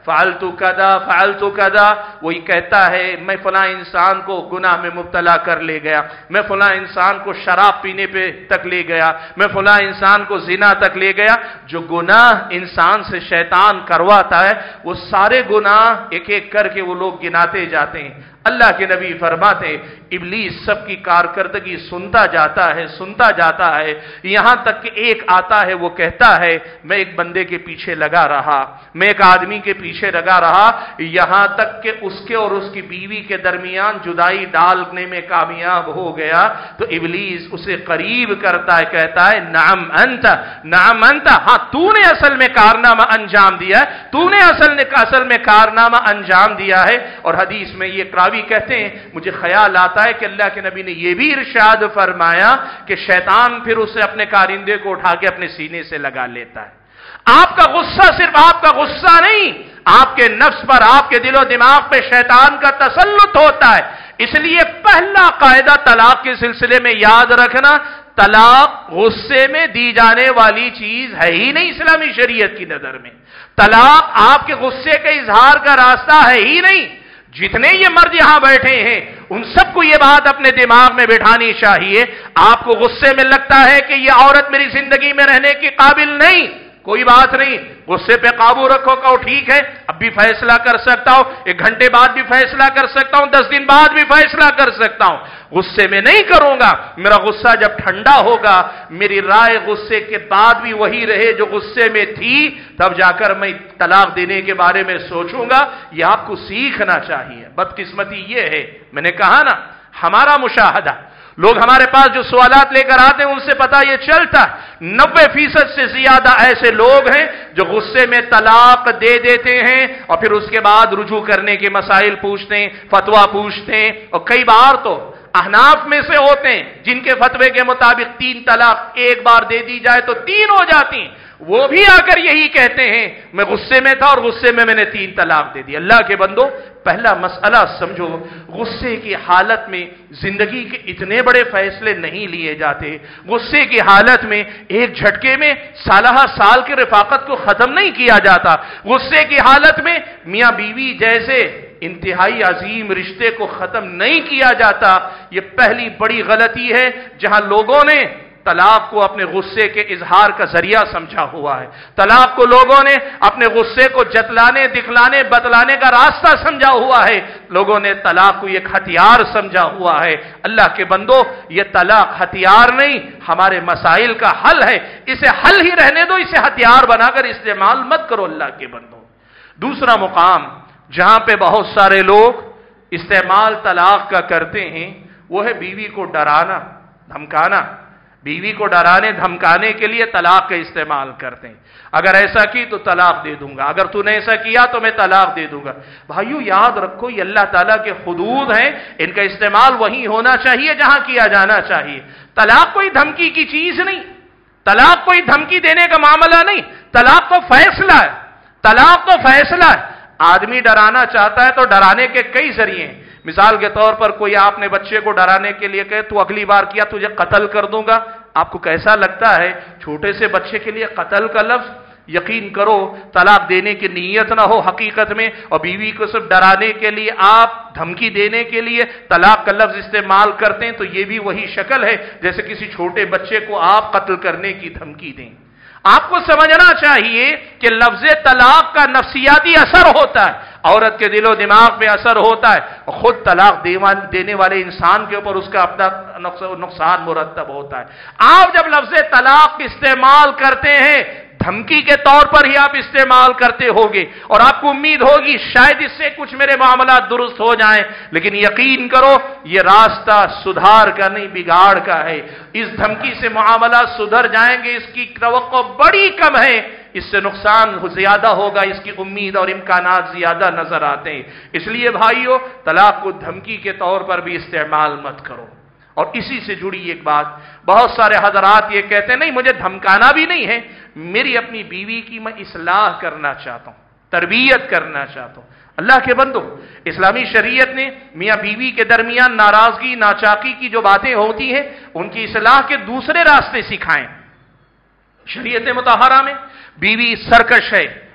فعلتو کذا فعلتو کذا، وہی کہتا ہے میں فلاں انسان کو گناہ میں مبتلا کر لے گیا، میں فلاں انسان کو شراب پینے پہ تک لے گیا، میں فلاں انسان کو زنا تک لے گیا۔ جو گناہ انسان سے شیطان کرواتا ہے وہ سارے گناہ ایک ایک کر کے وہ لوگ گناتے جاتے ہیں۔ اللہ کے نبی فرماتے ہیں ابلیس سب کی کارکردگی سنتا جاتا ہے سنتا جاتا ہے یہاں تک کہ ایک آتا ہے، وہ کہتا ہے میں ایک بندے کے پیچھے لگا رہا، میں ایک آدمی کے پیچھے لگا رہا، یہاں تک کہ اس کے اور اس کی بیوی کے درمیان جدائی ڈالنے میں کامیاب ہو گیا تو ابلیس اسے قریب کرتا ہے، کہتا ہے نعم انت نعم انت، ہاں تو نے اصل میں کارنامہ انجام دیا ہے، تو نے اصل نے اصل میں کارنامہ انجام دیا ہے۔ اور حدیث میں یہ راوی کہتے ہیں مجھے خیال آتا ہے کہ اللہ کے نبی نے یہ بھی ارشاد فرمایا کہ شیطان پھر اسے اپنے کارندے کو اٹھا کے اپنے سینے سے لگا لیتا ہے۔ آپ کا غصہ صرف آپ کا غصہ نہیں، آپ کے نفس پر، آپ کے دل و دماغ پہ شیطان کا تسلط ہوتا ہے۔ اس لیے پہلا قاعدہ طلاق کے سلسلے میں یاد رکھنا، طلاق غصے میں دی جانے والی چیز ہے ہی نہیں اسلامی شریعت کی نظر میں۔ طلاق آپ کے غصے کے اظہار کا راستہ ہے ہی نہیں۔ جتنے یہ مرد یہاں بیٹھے ہیں ان سب کو یہ بات اپنے دماغ میں بٹھانی چاہیے، آپ کو غصے میں لگتا ہے کہ یہ عورت میری زندگی میں رہنے کی قابل نہیں، کوئی بات نہیں، غصے پہ قابو رکھو، کہو ٹھیک ہے اب بھی فیصلہ کر سکتا ہوں، ایک گھنٹے بعد بھی فیصلہ کر سکتا ہوں، دس دن بعد بھی فیصلہ کر سکتا ہوں، غصے میں نہیں کروں گا، میرا غصہ جب ٹھنڈا ہوگا، میری رائے غصے کے بعد بھی وہی رہے جو غصے میں تھی، تب جا کر میں طلاق دینے کے بارے میں سوچوں گا۔ یہ آپ کو سیکھنا چاہیے۔ بدقسمتی یہ ہے، میں نے کہا نا ہمارا مشاہدہ، لوگ ہمارے پاس جو سوالات لے کر آتے ہیں ان سے پتہ یہ چلتا نبے فیصد سے زیادہ ایسے لوگ ہیں جو غصے میں طلاق دے دیتے ہیں اور پھر اس کے بعد رجوع کرنے کے مسائل پوچھتے ہیں، فتویٰ پوچھتے ہیں، اور کئی بار تو احناف میں سے ہوتے ہیں جن کے فتوے کے مطابق تین طلاق ایک بار دے دی جائے تو تین ہو جاتی ہیں، وہ بھی آ کر یہی کہتے ہیں میں غصے میں تھا اور غصے میں میں نے تین طلاق دے دی۔ اللہ کے بندو پہلا مسئلہ سمجھو، غصے کی حالت میں زندگی کے اتنے بڑے فیصلے نہیں لیے جاتے، غصے کی حالت میں ایک جھٹکے میں سالہ سال کی رفاقت کو ختم نہیں کیا جاتا، غصے کی حالت میں میاں بیوی جیسے انتہائی عظیم رشتے کو ختم نہیں کیا جاتا۔ یہ پہلی بڑی غلطی ہے جہاں لوگوں نے طلاق کو اپنے غصے کے اظہار کا ذریعہ سمجھا ہوا ہے، طلاق کو لوگوں نے اپنے غصے کو جتلانے دکھلانے بتلانے کا راستہ سمجھا ہوا ہے، لوگوں نے طلاق کو ایک ہتھیار سمجھا ہوا ہے۔ اللہ کے بندو یہ طلاق ہتھیار نہیں، ہمارے مسائل کا حل ہے، اسے حل ہی رہنے دو، اسے ہتھیار بنا کر استعمال مت کرو اللہ کے بندو۔ دوسرا مقام جہاں پہ بہت سارے لوگ استعمال طلاق کا کرتے ہیں وہ ہے بیوی کو ڈرانا دھمکانا، بیوی کو ڈرانے دھمکانے کے لیے طلاق کا استعمال کرتے ہیں، اگر ایسا کی تو طلاق دے دوں گا، اگر تو نے ایسا کیا تو میں طلاق دے دوں گا۔ بھائیو یاد رکھو یہ اللہ تعالیٰ کے حدود ہیں، ان کا استعمال وہیں ہونا چاہیے جہاں کیا جانا چاہیے۔ طلاق کوئی دھمکی کی چیز نہیں، طلاق کوئی دھمکی دینے کا معاملہ نہیں، طلاق تو فیصلہ ہے، طلاق تو فیصلہ ہے۔ آدمی ڈرانا چاہتا ہے تو ڈرانے کے کئی ذریعے ہیں، مثال کے طور پر کوئی آپ نے بچے کو ڈرانے کے لیے کہے تو اگلی بار کیا تجھے قتل کر دوں گا، آپ کو کیسا لگتا ہے؟ چھوٹے سے بچے کے لیے قتل کا لفظ، یقین کرو طلاق دینے کی نیت نہ ہو حقیقت میں اور بیوی کو صرف ڈرانے کے لیے آپ دھمکی دینے کے لیے طلاق کا لفظ استعمال کرتے ہیں تو یہ بھی وہی شکل ہے جیسے کسی چھوٹے بچے کو آپ قتل کرنے کی دھمکی دیں۔ آپ کو سمجھنا چاہیے کہ لفظ طلاق کا نفسیاتی اثر ہوتا ہے، عورت کے دل و دماغ میں اثر ہوتا ہے، خود طلاق دینے والے انسان کے اوپر اس کا اپنا نقصان مرتب ہوتا ہے۔ آپ جب لفظ طلاق استعمال کرتے ہیں دھمکی کے طور پر ہی آپ استعمال کرتے ہوگے اور آپ کو امید ہوگی شاید اس سے کچھ میرے معاملات درست ہو جائیں، لیکن یقین کرو یہ راستہ سدھار کا نہیں بگاڑ کا ہے۔ اس دھمکی سے معاملات سدھر جائیں گے اس کی توقع بڑی کم ہے، اس سے نقصان زیادہ ہوگا، اس کی امید اور امکانات زیادہ نظر آتے ہیں۔ اس لیے بھائیو طلاق کو دھمکی کے طور پر بھی استعمال مت کرو۔ اور اسی سے جڑی ایک بات، بہت سارے حضرات یہ کہتے ہیں نہیں مجھے دھمکانا بھی نہیں ہے، میری اپنی بیوی کی میں اصلاح کرنا چاہتا ہوں، تربیت کرنا چاہتا ہوں۔ اللہ کے بندو اسلامی شریعت نے میاں بیوی کے درمیان ناراضگی ناچاکی کی جو باتیں ہوتی ہیں ان کی اصلاح کے دوسرے راستے سکھائیں۔ شریعت مطہرہ میں بیوی سرکش ہے،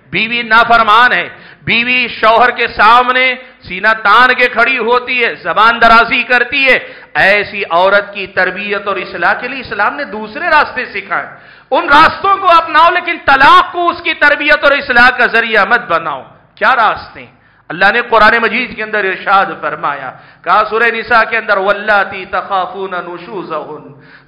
بیوی نافرمان ہے، بیوی شوہر کے سامنے سینہ تان کے کھڑی ہوتی ہے، زبان درازی کرتی ہے، ایسی عورت کی تربیت اور اصلاح کے لیے اسلام نے دوسرے راستے سکھائے، ان راستوں کو اپناؤ، لیکن طلاق کو اس کی تربیت اور اصلاح کا ذریعہ مت بناؤ۔ کیا راستے؟ اللہ نے قرآن مجید کے اندر ارشاد فرمایا، کہا سورہ نساء کے اندر واللاتی تخافون نشوزہن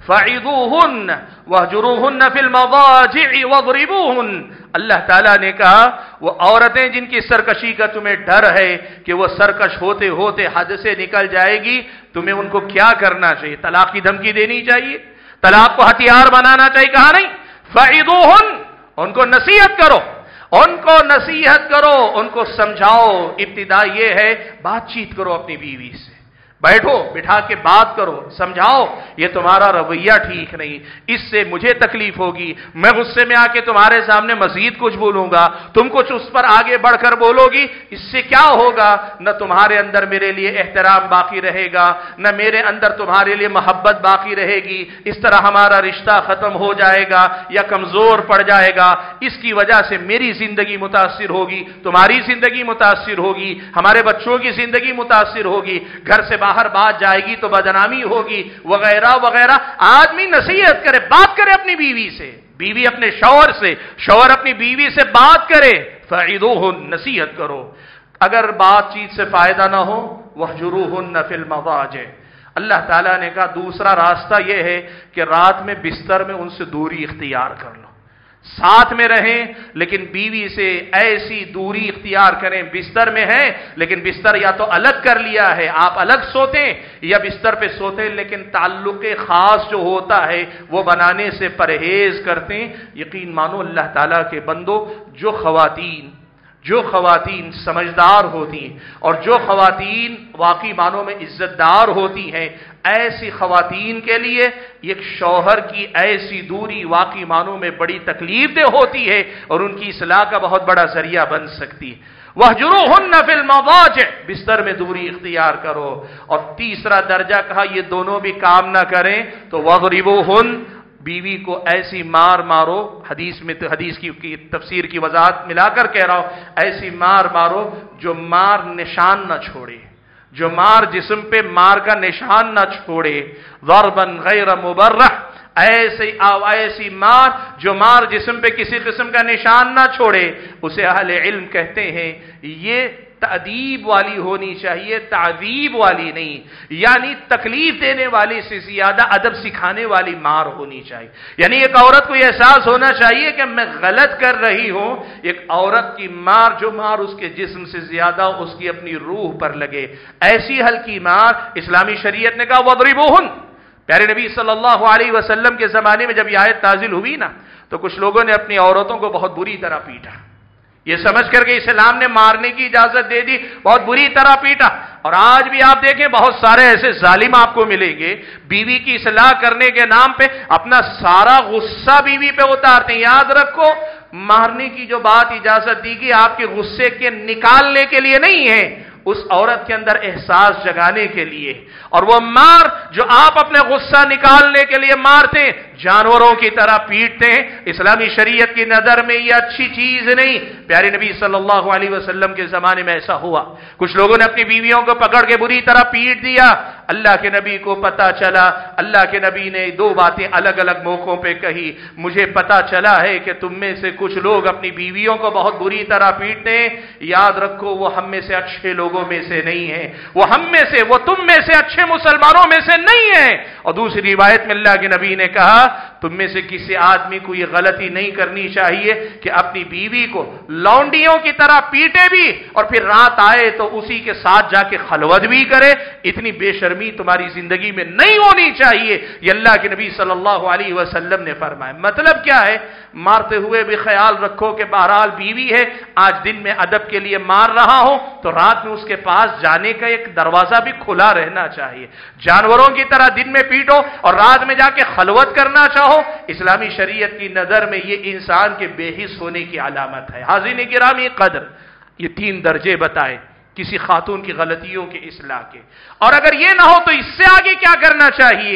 فعظوہن واہجروہن فی المضاجع واضربوہن۔ اللہ تعالیٰ نے کہا وہ عورتیں جن کی سرکشی کا تمہیں ڈر ہے کہ وہ سرکش ہوتے ہوتے حد سے نکل جائے گی، تمہیں ان کو کیا کرنا چاہیے؟ طلاق کی دھمکی دینی چاہیے، طلاق کو ہتھیار بنانا چاہیے؟ کہا نہیں، فعظوہن، ان کو نصیحت کرو، ان کو نصیحت کرو، ان کو سمجھاؤ۔ ابتدا یہ ہے بات چیت کرو اپنی بیوی سے، بیٹھو، بٹھا کے بات کرو، سمجھاؤ یہ تمہارا رویہ ٹھیک نہیں، اس سے مجھے تکلیف ہوگی، میں غصے میں آ کے تمہارے سامنے مزید کچھ بولوں گا، تم کچھ اس پر آگے بڑھ کر بولو گی، اس سے کیا ہوگا؟ نہ تمہارے اندر میرے لیے احترام باقی رہے گا، نہ میرے اندر تمہارے لیے محبت باقی رہے گی، اس طرح ہمارا رشتہ ختم ہو جائے گا یا کمزور پڑ جائے گا، اس کی وجہ سے میری زندگی متاثر ہوگی، تمہاری زندگی متاثر ہوگی، ہمارے بچوں کی زندگی متاثر ہوگی، گھر سے باہر ہر بات جائے گی تو بدنامی ہوگی، وغیرہ وغیرہ۔ آدمی نصیحت کرے، بات کرے اپنی بیوی سے، بیوی اپنے شوہر سے، شوہر اپنی بیوی سے بات کرے، فعظوہن، نصیحت کرو۔ اگر بات چیت سے فائدہ نہ ہو واہجروہن فی المضاجع، اللہ تعالیٰ نے کہا دوسرا راستہ یہ ہے کہ رات میں بستر میں ان سے دوری اختیار کر لو، ساتھ میں رہیں لیکن بیوی سے ایسی دوری اختیار کریں، بستر میں ہیں لیکن بستر یا تو الگ کر لیا ہے، آپ الگ سوتے یا بستر پہ سوتے، لیکن تعلق خاص جو ہوتا ہے وہ بنانے سے پرہیز کرتے ہیں۔ یقین مانو اللہ تعالیٰ کے بندو، جو خواتین جو خواتین سمجھدار ہوتی ہیں اور جو خواتین واقعی معنوں میں عزت دار ہوتی ہیں، ایسی خواتین کے لیے ایک شوہر کی ایسی دوری واقعی معنوں میں بڑی تکلیف دہ ہوتی ہے اور ان کی اصلاح کا بہت بڑا ذریعہ بن سکتی ہے۔ وَاهْجُرُوهُنَّ فِي الْمَضَاجِعِ، بستر میں دوری اختیار کرو۔ اور تیسرا درجہ کہا یہ دونوں بھی کام نہ کریں تو وَاضْرِبُوهُنَّ، بیوی کو ایسی مار مارو، حدیث میں حدیث کی تفسیر کی وضاحت ملا کر کہہ رہا ہوں، ایسی مار مارو جو مار نشان نہ چھوڑے، جو مار جسم پہ مار کا نشان نہ چھوڑے، ضربا غیر مبرح، ایسی ایسی مار جو مار جسم پہ کسی قسم کا نشان نہ چھوڑے، اسے اہل علم کہتے ہیں یہ تأدیب والی ہونی چاہیے، تعذیب والی نہیں، یعنی تکلیف دینے والی سے زیادہ ادب سکھانے والی مار ہونی چاہیے۔ یعنی ایک عورت کو یہ احساس ہونا چاہیے کہ میں غلط کر رہی ہوں، ایک عورت کی مار جو مار اس کے جسم سے زیادہ اس کی اپنی روح پر لگے، ایسی ہلکی مار اسلامی شریعت نے کہا وَاضْرِبُوهُنَّ۔ پیارے نبی صلی اللہ علیہ وسلم کے زمانے میں جب یہ آیت نازل ہوئی نا تو کچھ لوگوں نے اپنی عورتوں کو بہت بری طرح پیٹا، یہ سمجھ کر کہ اسلام نے مارنے کی اجازت دے دی، بہت بری طرح پیٹا۔ اور آج بھی آپ دیکھیں بہت سارے ایسے ظالم آپ کو ملیں گے، بیوی کی اصلاح کرنے کے نام پہ اپنا سارا غصہ بیوی پہ اتارتے ہیں۔ یاد رکھو مارنے کی جو بات اجازت دی گئی آپ کے غصے کے نکالنے کے لیے نہیں ہے، اس عورت کے اندر احساس جگانے کے لیے۔ اور وہ مار جو آپ اپنے غصہ نکالنے کے لیے مارتے ہیں، جانوروں کی طرح پیٹتے ہیں، اسلامی شریعت کی نظر میں یہ اچھی چیز نہیں۔ پیارے نبی صلی اللہ علیہ وسلم کے زمانے میں ایسا ہوا، کچھ لوگوں نے اپنی بیویوں کو پکڑ کے بری طرح پیٹ دیا، اللہ کے نبی کو پتا چلا، اللہ کے نبی نے دو باتیں الگ الگ موقعوں پہ کہی، مجھے پتا چلا ہے کہ تم میں سے کچھ لوگ اپنی بیویوں کو بہت بری طرح پیٹتے ہیں، یاد رکھو وہ ہم میں سے اچھے لوگوں میں سے نہیں ہیں، وہ ہم میں سے، وہ تم میں سے اچھے مسلمانوں میں سے نہیں ہیں۔ اور دوسری روایت میں اللہ کے نبی نے کہا تم میں سے کسی آدمی کو یہ غلطی نہیں کرنی چاہیے کہ اپنی بیوی کو لونڈیوں کی طرح پیٹے بھی اور پھر رات آئے تو اسی کے ساتھ جا کے خلوت بھی کرے، اتنی بے شرمی تمہاری زندگی میں نہیں ہونی چاہیے، یہ اللہ کے نبی صلی اللہ علیہ وسلم نے فرمایا۔ مطلب کیا ہے؟ مارتے ہوئے بھی خیال رکھو کہ بہرحال بیوی ہے، آج دن میں ادب کے لیے مار رہا ہوں تو رات میں اس کے پاس جانے کا ایک دروازہ بھی کھلا رہنا چاہیے۔ جانوروں کی طرح دن میں پیٹو اور رات میں جا کے خلوت کرنا چاہو، اسلامی شریعت کی نظر میں یہ انسان کے بے حس ہونے کی علامت ہے۔ حاضرین گرامی قدر، یہ تین درجے بتائے کسی خاتون کی غلطیوں کے اصلاح کے، اور اگر یہ نہ ہو تو اس سے آگے کیا کرنا چاہیے؟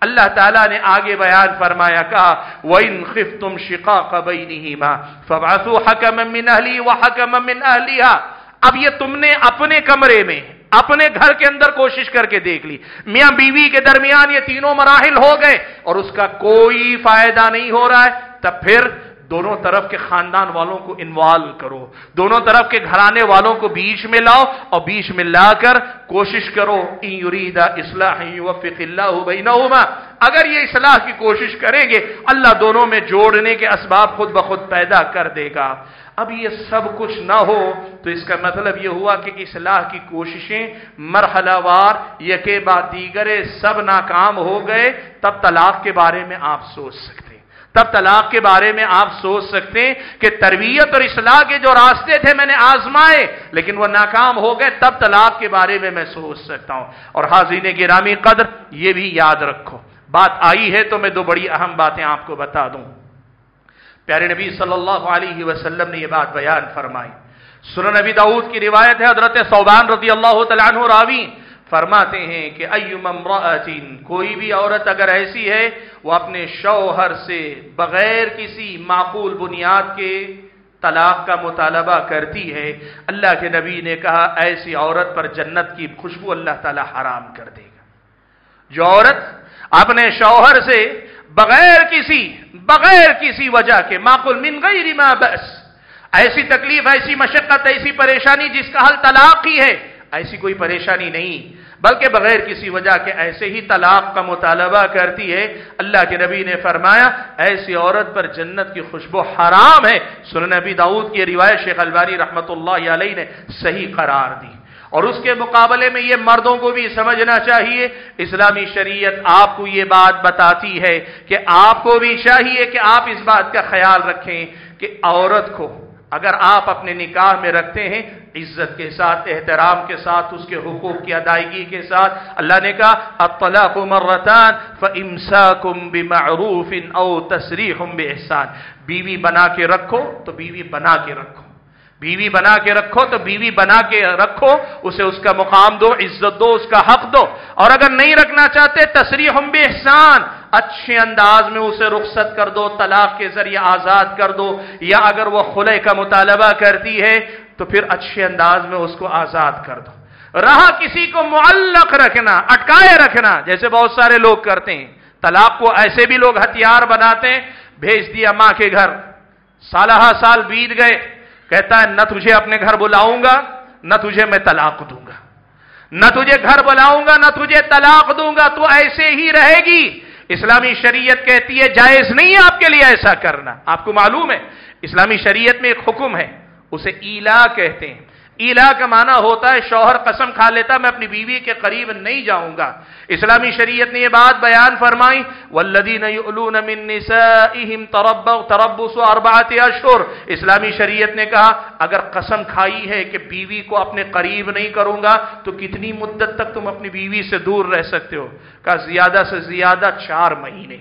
اللہ تعالیٰ نے آگے بیان فرمایا کہا وَإِنْ خِفْتُمْ شِقَاقَ بَيْنِهِمَا فَابْعَثُوا حَكَمًا مِّنْ أَهْلِهِ وَحَكَمًا مِّنْ أَهْلِهَا۔ اب یہ تم نے اپنے کمرے میں اپنے گھر کے اندر کوشش کر کے دیکھ لی، میاں بیوی کے درمیان یہ تینوں مراحل ہو گئے اور اس کا کوئی فائدہ نہیں ہو رہا ہے، تب پھر دونوں طرف کے خاندان والوں کو انوالو کرو، دونوں طرف کے گھرانے والوں کو بیچ میں لاؤ اور بیچ میں لا کر کوشش کرو ان یرید اصلاح یوفق اللہ بینہما، اگر یہ اصلاح کی کوشش کریں گے اللہ دونوں میں جوڑنے کے اسباب خود بخود پیدا کر دے گا۔ اب یہ سب کچھ نہ ہو تو اس کا مطلب یہ ہوا کہ اصلاح کی کوششیں مرحلہ وار یکے بعد دیگرے سب ناکام ہو گئے، تب طلاق کے بارے میں آپ سوچ سکتے ہیں، تب طلاق کے بارے میں آپ سوچ سکتے ہیں کہ تربیت اور اصلاح کے جو راستے تھے میں نے آزمائے لیکن وہ ناکام ہو گئے، تب طلاق کے بارے میں میں سوچ سکتا ہوں۔ اور حاضرین گرامی قدر یہ بھی یاد رکھو، بات آئی ہے تو میں دو بڑی اہم باتیں آپ کو بتا دوں۔ پیارے نبی صلی اللہ علیہ وسلم نے یہ بات بیان فرمائی، سنن نبی داؤد کی روایت ہے، حضرت ثوبان رضی اللہ تعالیٰ عنہ راوی فرماتے ہیں کہ ایما امرأۃ، کوئی بھی عورت اگر ایسی ہے وہ اپنے شوہر سے بغیر کسی معقول بنیاد کے طلاق کا مطالبہ کرتی ہے، اللہ کے نبی نے کہا ایسی عورت پر جنت کی خوشبو اللہ تعالی حرام کر دے گا۔ جو عورت اپنے شوہر سے بغیر کسی بغیر کسی وجہ کے معقول من غیر ما بأس، ایسی تکلیف، ایسی مشقت، ایسی پریشانی جس کا حل طلاق ہی ہے، ایسی کوئی پریشانی نہیں بلکہ بغیر کسی وجہ کے ایسے ہی طلاق کا مطالبہ کرتی ہے، اللہ کے نبی نے فرمایا ایسی عورت پر جنت کی خوشبو حرام ہے۔ سنن نبی داؤد کی روایت شیخ البانی رحمۃ اللہ علیہ نے صحیح قرار دی۔ اور اس کے مقابلے میں یہ مردوں کو بھی سمجھنا چاہیے، اسلامی شریعت آپ کو یہ بات بتاتی ہے کہ آپ کو بھی چاہیے کہ آپ اس بات کا خیال رکھیں کہ عورت کو اگر آپ اپنے نکاح میں رکھتے ہیں عزت کے ساتھ، احترام کے ساتھ، اس کے حقوق کی ادائیگی کے ساتھ، اللہ نے کہا الطلاق مرتان فامساکم بمعروف او تسریح باحسان، بیوی بنا کے رکھو تو بیوی بنا کے رکھو، بیوی بنا کے رکھو تو بیوی بنا کے رکھو، اسے اس کا مقام دو، عزت دو، اس کا حق دو، اور اگر نہیں رکھنا چاہتے تسریح باحسان، اچھے انداز میں اسے رخصت کر دو، طلاق کے ذریعے آزاد کر دو، یا اگر وہ خلع کا مطالبہ کرتی ہے تو پھر اچھے انداز میں اس کو آزاد کر دو۔ رہا کسی کو معلق رکھنا، اٹکائے رکھنا، جیسے بہت سارے لوگ کرتے ہیں، طلاق کو ایسے بھی لوگ ہتھیار بناتے ہیں، بھیج دیا ماں کے گھر، سالہ سال بیت گئے، کہتا ہے نہ تجھے اپنے گھر بلاؤں گا نہ تجھے میں طلاق دوں گا، نہ تجھے گھر بلاؤں گا نہ تجھے طلاق دوں گا، تو ایسے ہی رہے گی۔ اسلامی شریعت کہتی ہے جائز نہیں ہے آپ کے لیے ایسا کرنا۔ آپ کو معلوم ہے اسلامی شریعت میں ایک حکم ہے، اسے ایلا کہتے ہیں۔ ایلا کا معنی ہوتا ہے شوہر قسم کھا لیتا میں اپنی بیوی کے قریب نہیں جاؤں گا۔ اسلامی شریعت نے یہ بات بیان فرمائی والذین یؤلون من نسائہم تربص اربعۃ اشہر، اسلامی شریعت نے کہا اگر قسم کھائی ہے کہ بیوی کو اپنے قریب نہیں کروں گا تو کتنی مدت تک تم اپنی بیوی سے دور رہ سکتے ہو؟ کہا زیادہ سے زیادہ چار مہینے،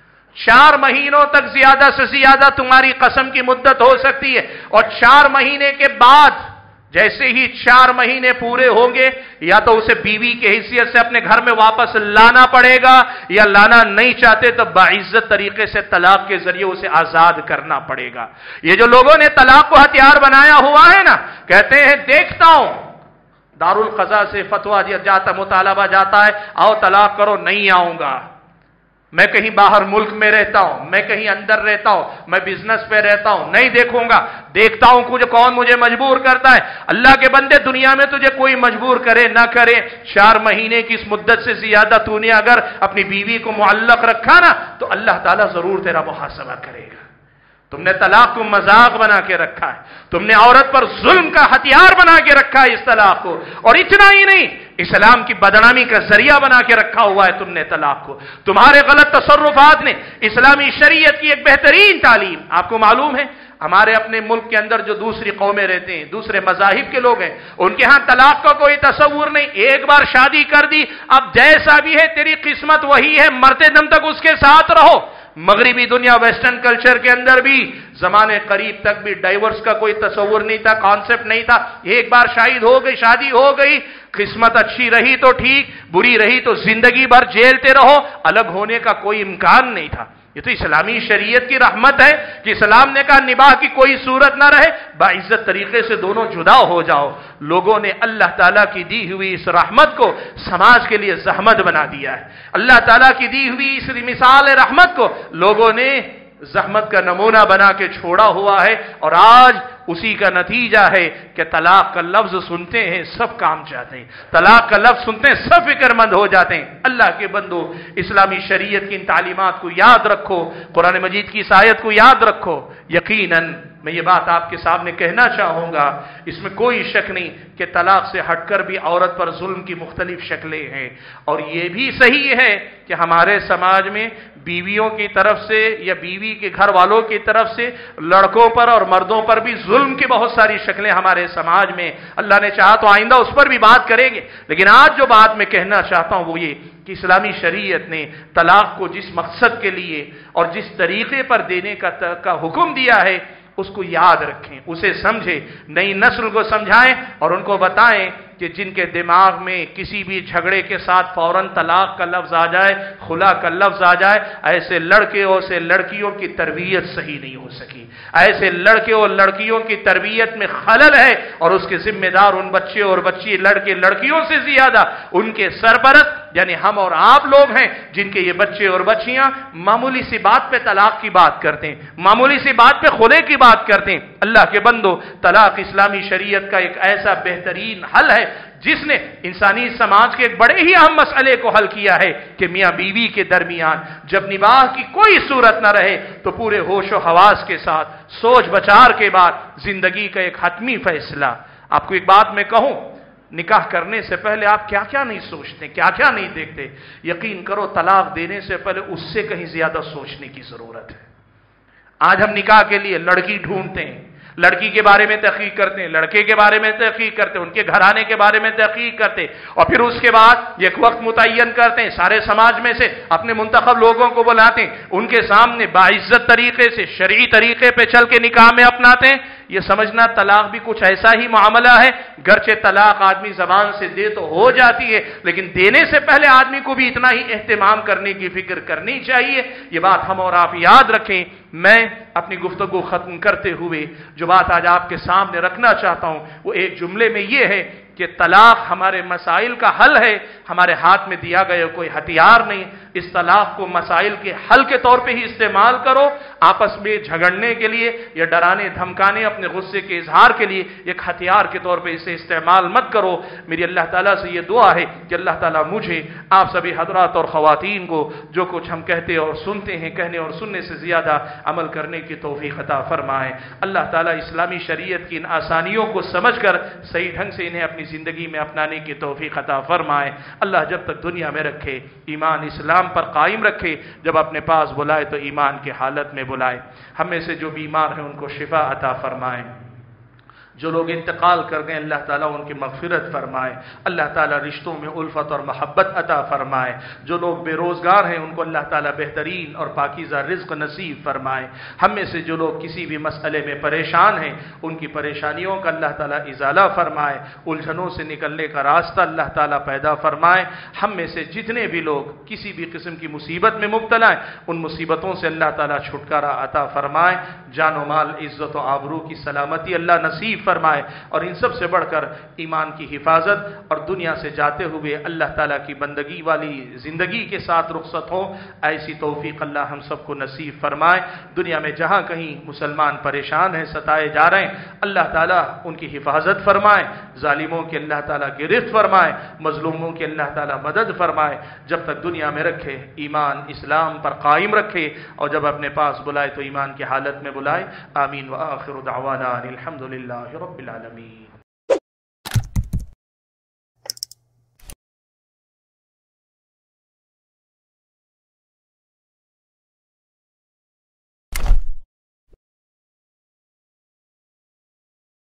چار مہینوں تک زیادہ سے زیادہ تمہاری قسم کی مدت ہو سکتی ہے، اور چار مہینے کے بعد جیسے ہی چار مہینے پورے ہوں گے یا تو اسے بیوی کی حیثیت سے اپنے گھر میں واپس لانا پڑے گا، یا لانا نہیں چاہتے تو باعزت طریقے سے طلاق کے ذریعے اسے آزاد کرنا پڑے گا۔ یہ جو لوگوں نے طلاق کو ہتھیار بنایا ہوا ہے نا، کہتے ہیں دیکھتا ہوں دارالقضاء سے فتویٰ دیا جاتا، مطالبہ جاتا ہے آؤ طلاق کرو، نہیں آؤں گا، میں کہیں باہر ملک میں رہتا ہوں، میں کہیں اندر رہتا ہوں، میں بزنس پہ رہتا ہوں، نہیں دیکھوں گا، دیکھتا ہوں کچھ کون مجھے مجبور کرتا ہے۔ اللہ کے بندے دنیا میں تجھے کوئی مجبور کرے نہ کرے، چار مہینے کی اس مدت سے زیادہ تو نے اگر اپنی بیوی کو معلق رکھا نا تو اللہ تعالیٰ ضرور تیرا محاسبہ کرے گا۔ تم نے طلاق کو مذاق بنا کے رکھا ہے، تم نے عورت پر ظلم کا ہتھیار بنا کے رکھا ہے اس طلاق کو، اور اتنا ہی نہیں اسلام کی بدنامی کا ذریعہ بنا کے رکھا ہوا ہے تم نے طلاق کو۔ تمہارے غلط تصرفات نے اسلامی شریعت کی ایک بہترین تعلیم، آپ کو معلوم ہے ہمارے اپنے ملک کے اندر جو دوسری قومیں رہتے ہیں، دوسرے مذاہب کے لوگ ہیں، ان کے ہاں طلاق کا کوئی تصور نہیں، ایک بار شادی کر دی اب جیسا بھی ہے تیری قسمت وہی ہے، مرتے دم تک اس کے ساتھ رہو۔ مغربی دنیا ویسٹرن کلچر کے اندر بھی زمانے قریب تک بھی ڈائیورس کا کوئی تصور نہیں تھا، کانسیپٹ نہیں تھا. ایک بار شاید ہو گئی، شادی ہو گئی، قسمت اچھی رہی تو ٹھیک، بری رہی تو زندگی بھر جیلتے رہو، الگ ہونے کا کوئی امکان نہیں تھا. یہ تو اسلامی شریعت کی رحمت ہے کہ اسلام نے کہا نباہ کی کوئی صورت نہ رہے، باعزت طریقے سے دونوں جدا ہو جاؤ. لوگوں نے اللہ تعالیٰ کی دی ہوئی اس رحمت کو سماج کے لیے زحمت بنا دیا ہے. اللہ تعالیٰ کی دی ہوئی اس مثال رحمت کو لوگوں نے زحمت کا نمونہ بنا کے چھوڑا ہوا ہے، اور آج اسی کا نتیجہ ہے کہ طلاق کا لفظ سنتے ہیں سب کام چاہتے ہیں، طلاق کا لفظ سنتے ہیں سب فکر مند ہو جاتے ہیں. اللہ کے بندو، اسلامی شریعت کی ان تعلیمات کو یاد رکھو، قرآن مجید کی اس آیت کو یاد رکھو. یقیناً میں یہ بات آپ کے سامنے کہنا چاہوں گا، اس میں کوئی شک نہیں کہ طلاق سے ہٹ کر بھی عورت پر ظلم کی مختلف شکلیں ہیں، اور یہ بھی صحیح ہے کہ ہمارے سماج میں بیویوں کی طرف سے یا بیوی کے گھر والوں کی طرف سے لڑکوں پر اور مردوں پر بھی ظلم کی بہت ساری شکلیں ہمارے سماج میں. اللہ نے چاہا تو آئندہ اس پر بھی بات کریں گے، لیکن آج جو بات میں کہنا چاہتا ہوں وہ یہ کہ اسلامی شریعت نے طلاق کو جس مقصد کے لیے اور جس طریقے پر دینے کا کا حکم دیا ہے اس کو یاد رکھیں، اسے سمجھیں، نئی نسل کو سمجھائیں اور ان کو بتائیں کہ جن کے دماغ میں کسی بھی جھگڑے کے ساتھ فوراً طلاق کا لفظ آ جائے، خلا کا لفظ آ جائے، ایسے لڑکوں سے لڑکیوں کی تربیت صحیح نہیں ہو سکی. ایسے لڑکے اور لڑکیوں کی تربیت میں خلل ہے، اور اس کے ذمہ دار ان بچے اور بچی لڑکے لڑکیوں سے زیادہ ان کے سرپرست یعنی ہم اور آپ لوگ ہیں، جن کے یہ بچے اور بچیاں معمولی سی بات پہ طلاق کی بات کرتے ہیں، معمولی سی بات پہ خلے کی بات کرتے ہیں. اللہ کے بندو، طلاق اسلامی شریعت کا ایک ایسا بہترین حل ہے جس نے انسانی سماج کے ایک بڑے ہی اہم مسئلے کو حل کیا ہے کہ میاں بیوی کے درمیان جب نباہ کی کوئی صورت نہ رہے تو پورے ہوش و حواس کے ساتھ سوچ بچار کے بعد زندگی کا ایک حتمی فیصلہ. آپ کو ایک بات میں کہوں، نکاح کرنے سے پہلے آپ کیا کیا نہیں سوچتے، کیا کیا نہیں دیکھتے. یقین کرو طلاق دینے سے پہلے اس سے کہیں زیادہ سوچنے کی ضرورت ہے. آج ہم نکاح کے لیے لڑکی ڈھونڈتے ہیں، لڑکی کے بارے میں تحقیق کرتے ہیں، لڑکے کے بارے میں تحقیق کرتے ہیں، ان کے گھرانے کے بارے میں تحقیق کرتے ہیں، اور پھر اس کے بعد ایک وقت متعین کرتے ہیں، سارے سماج میں سے اپنے منتخب لوگوں کو بلاتے ہیں، ان کے سامنے باعزت طریقے سے شرعی طریقے پہ چل کے نکاح میں اپناتے ہیں. یہ سمجھنا طلاق بھی کچھ ایسا ہی معاملہ ہے. گرچہ طلاق آدمی زبان سے دے تو ہو جاتی ہے، لیکن دینے سے پہلے آدمی کو بھی اتنا ہی اہتمام کرنے کی فکر کرنی چاہیے. یہ بات ہم اور آپ یاد رکھیں. میں اپنی گفتگو ختم کرتے ہوئے جو بات آج آپ کے سامنے رکھنا چاہتا ہوں وہ ایک جملے میں یہ ہے کہ طلاق ہمارے مسائل کا حل ہے، ہمارے ہاتھ میں دیا گیا کوئی ہتھیار نہیں. اس طلاق کو مسائل کے حل کے طور پہ ہی استعمال کرو، آپس میں جھگڑنے کے لیے یا ڈرانے دھمکانے اپنے غصے کے اظہار کے لیے ایک ہتھیار کے طور پہ اسے استعمال مت کرو. میری اللہ تعالیٰ سے یہ دعا ہے کہ اللہ تعالیٰ مجھے، آپ سبھی حضرات اور خواتین کو جو کچھ ہم کہتے اور سنتے ہیں کہنے اور سننے سے زیادہ عمل کرنے کی توفیق عطا فرمائے. اللہ تعالیٰ اسلامی شریعت کی ان آسانیوں کو سمجھ کر صحیح ڈھنگ سے انہیں اپنی زندگی میں اپنانے کی توفیق عطا فرمائے. اللہ جب تک دنیا میں رکھے ایمان اسلام پر قائم رکھے، جب اپنے پاس بلائے تو ایمان کی حالت میں بلائے. ہم میں سے جو بیمار ہیں ان کو شفا عطا فرمائے، جو لوگ انتقال کر گئے اللہ تعالیٰ ان کی مغفرت فرمائے. اللہ تعالیٰ رشتوں میں الفت اور محبت عطا فرمائے. جو لوگ بے روزگار ہیں ان کو اللہ تعالیٰ بہترین اور پاکیزہ رزق نصیب فرمائے. ہم میں سے جو لوگ کسی بھی مسئلے میں پریشان ہیں ان کی پریشانیوں کا اللہ تعالیٰ ازالہ فرمائے، الجھنوں سے نکلنے کا راستہ اللہ تعالیٰ پیدا فرمائے. ہم میں سے جتنے بھی لوگ کسی بھی قسم کی مصیبت میں مبتلا ہیں ان مصیبتوں سے اللہ تعالیٰ چھٹکارا عطا فرمائے. جان و مال، عزت و آبرو کی سلامتی اللہ نصیب فرمائے، اور ان سب سے بڑھ کر ایمان کی حفاظت اور دنیا سے جاتے ہوئے اللہ تعالیٰ کی بندگی والی زندگی کے ساتھ رخصت ہو، ایسی توفیق اللہ ہم سب کو نصیب فرمائے. دنیا میں جہاں کہیں مسلمان پریشان ہیں، ستائے جا رہے ہیں، اللہ تعالیٰ ان کی حفاظت فرمائے، ظالموں کی اللہ تعالیٰ گرفت فرمائے، مظلوموں کی اللہ تعالیٰ مدد فرمائے. جب تک دنیا میں رکھے ایمان اسلام پر قائم رکھے، اور جب اپنے پاس بلائے تو ایمان کی حالت میں بلائے. آمین. وآخر دعوانا الحمدللہ رب العالمین.